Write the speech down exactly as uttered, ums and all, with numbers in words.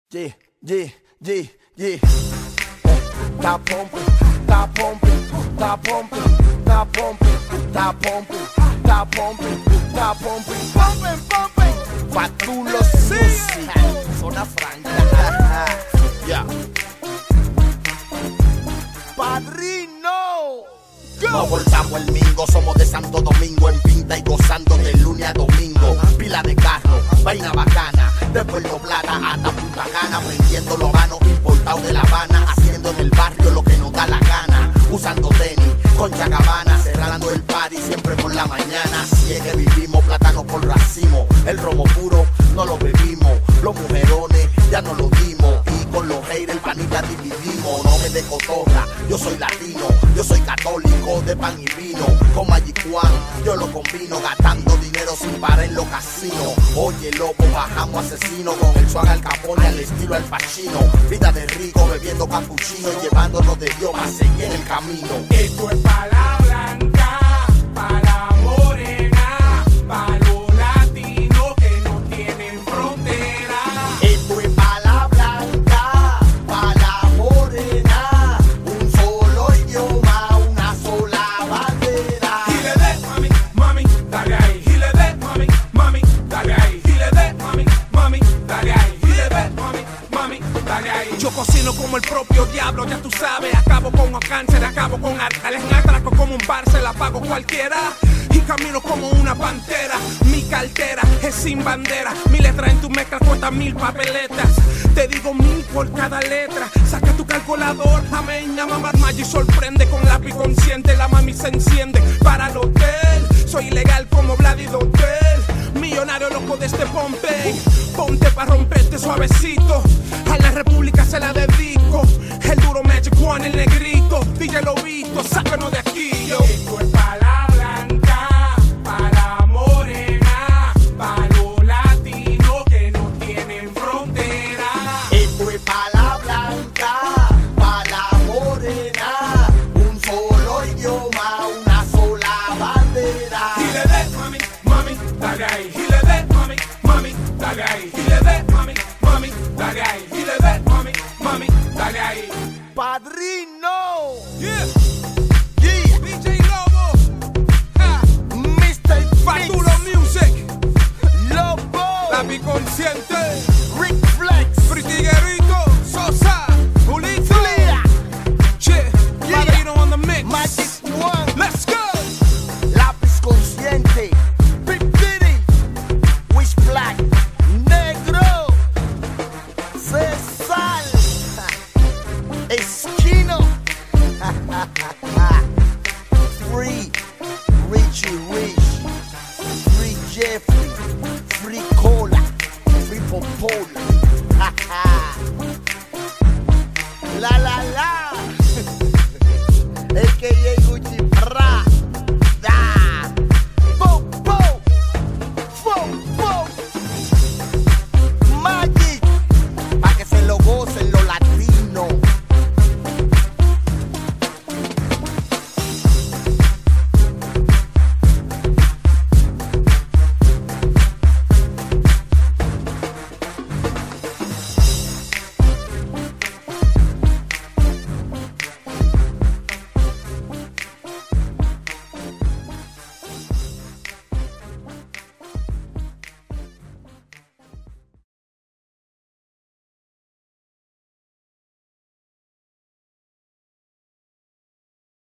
Yeah, yeah, yeah, yeah. Tá pumping, tá pumping, tá pumping, tá pumping, tá pumping, tá pumping, tá pumping, pumping, pumping. Fatulo Music, Zona Franca. Yeah. Padrino. Nos voltamos el mingo, somos de Santo Domingo, en pinta y gozando de lunes a domingo. Pila de carro, vaina bacana, de Puerto Plata hasta Punta Cana, prendiendo los vanos importados de La Habana, haciendo en el barrio lo que nos da la gana, usando tenis, concha cabana, cerrando el party siempre por la mañana. Si es que vivimos plátano por racimo, el romo puro no lo bebimos, los mujerones ya no lo dimos, y con los haters panita dividimos. No me de cotorra, yo soy latino, yo soy católico de pan y vino, con Magic One yo lo combino, gastando dinero sin parar en los casinos. Oye loco, bajamos asesino, con el swag Al Capone al estilo Al Pacino, vida de rico bebiendo capuchino y llevándonos de Dios a seguir en el camino. Esto es pa' la blanca, pa' la morena, pa' los latinos que no tienen frontera. Esto es pa' la blanca, pa' la morena, un solo idioma, una sola bandera. Gile de mami, mami, dale ahí. Gile de mami, mami, dale ahí. Gile de mami, mami, dale ahí. Gile de mami, mami, dale ahí. Yo cocino como el propio diablo, ya tú sabes. Acabo con un cáncer, acabo con arcales, atraco como un bar, se la pago cualquiera. Y camino como una pantera. Mi cartera es sin bandera. Mi letra en tu mezcla cuesta mil papeletas. Te digo mil por cada letra. Saca tu calculador, amén, mamá y sorprende con lápiz consciente. La mami se enciende para el hotel. Soy ilegal como Vlad y Hotel. Millonario loco de este Pompey. Ponte pa' romperte suavecito. A la república se la dedico. El duro Magic One, el negrito. D J Lobito, sácanos de aquí, yo. Esto es pa' la blanca, pa' la morena, pa' los latinos que no tienen frontera. Esto es pa' la blanca, pa' la morena, un solo idioma, una sola bandera. Gile de mami, mami, dale ahí. Gile de mami, mami, dale ahí. Gile de mami, mami, dale ahí. Gile de mami, mami, dale ahí. Padrino. Yeah, Yeah. D J Lobo, ah, mister Fatulo Music, Lobo. Lápiz Consciente, Rick Flex. Fritiguerito, Sosa, Julito, Flia. yeah, Yeah. Padrino on the mix. Magic One. Let's go. Lápiz Consciente. Big Diddy. Wish Black. Negro. Cesar. Esquino.